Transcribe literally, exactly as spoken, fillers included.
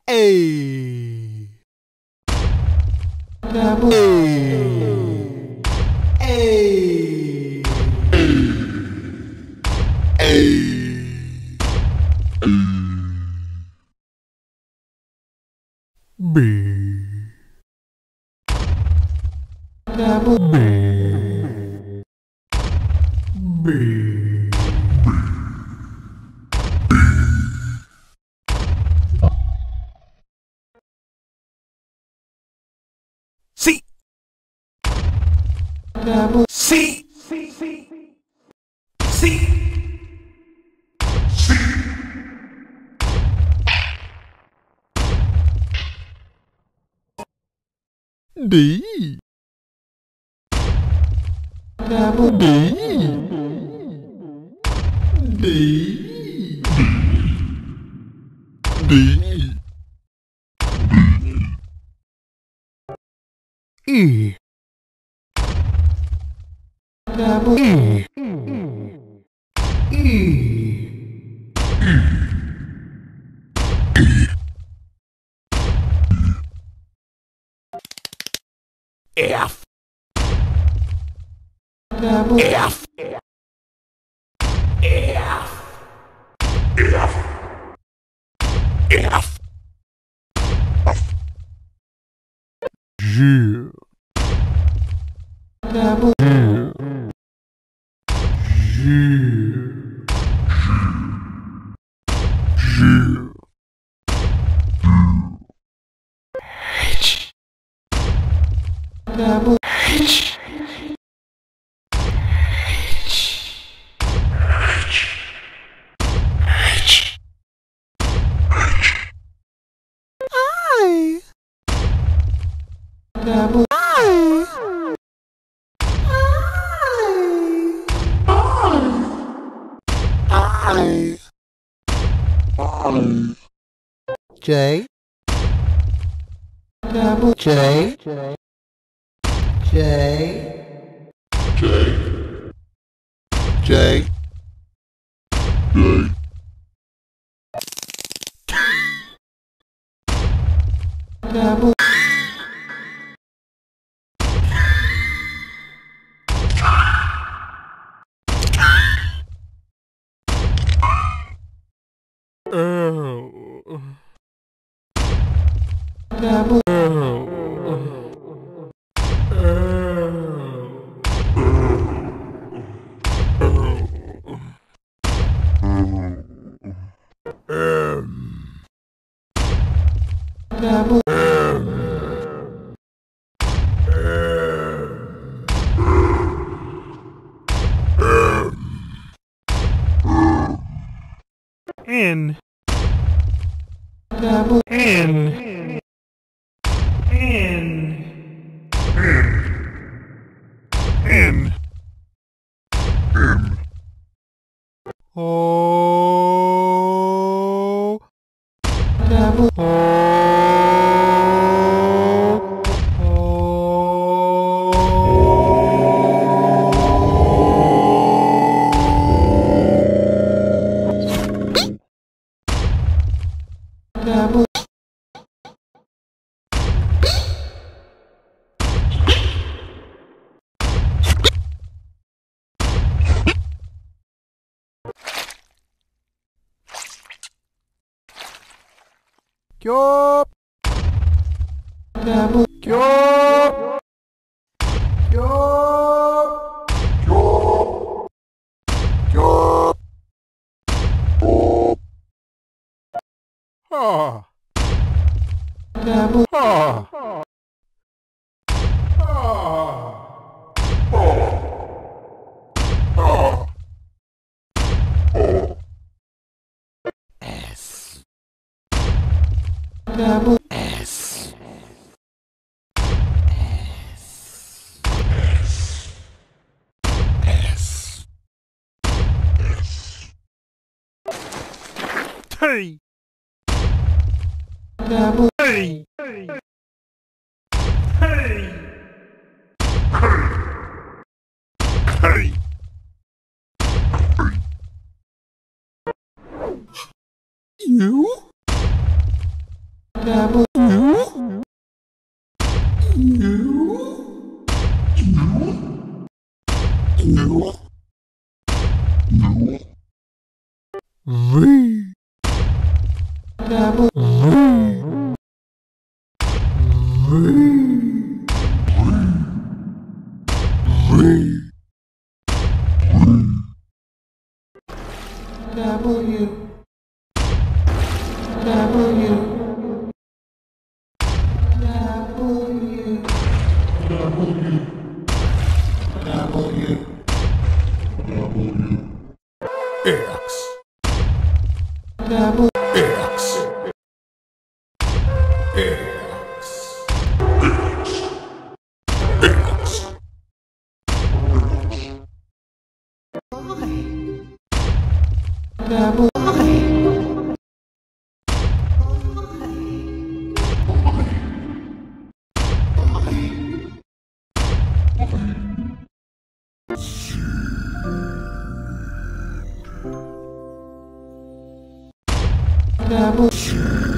A. Double A. A. A. B. Double B. B. C. Double C. C. C. C. D. Double D. D. D. E. Double E. E. F. Double F. F. F. F. G. Double G. G. G. H. Double H. Double I. I. I. J. Double J. J. J. J. J. Double Oh. Double Oh. M. Double M. N. Double N. N. N. N. O. Double O. Double Kyop Double Kyop Kyop Kyop Kyop Ha Double Ha S. Double S. S. S. S. T. Double T. T. T. You? W V W W X W X X W W